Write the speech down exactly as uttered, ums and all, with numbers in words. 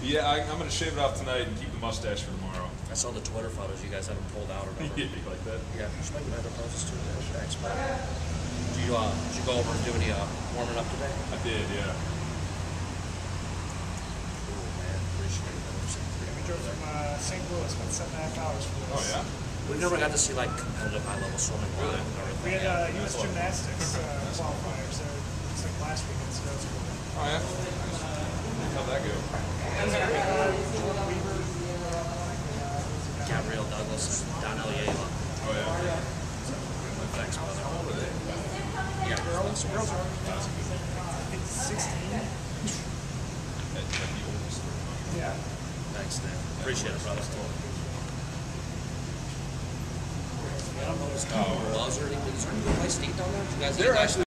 Yeah, I, I'm going to shave it off tonight and keep the mustache for tomorrow. I saw the Twitter photos you guys haven't pulled out or whatever. Yeah, you like that? Yeah, just making other poses too. Thanks, man. Did you, uh, did you go over and do any uh, warming up today? I did, yeah. Cool, man. Appreciate it. Yeah, we drove from uh, Saint Louis, about seven and a half hours for this. Oh, yeah? We've never got to see like competitive high-level swimming. Really? We had uh, U S gymnastics uh, qualifiers there. It's like last weekend, so that's cool. Oh, yeah? Nice. How'd that go? Gabrielle Douglas and Donnell Yala. Oh, yeah? Thanks, brother. How old are they? Yeah, Girls, girls are it's sixteen. At, at the oldest. Yeah. thanks, Dan. Appreciate it, brother. I don't know if it's Oh. was or anything. Is there any place to eat down there? You guys They're eat? actually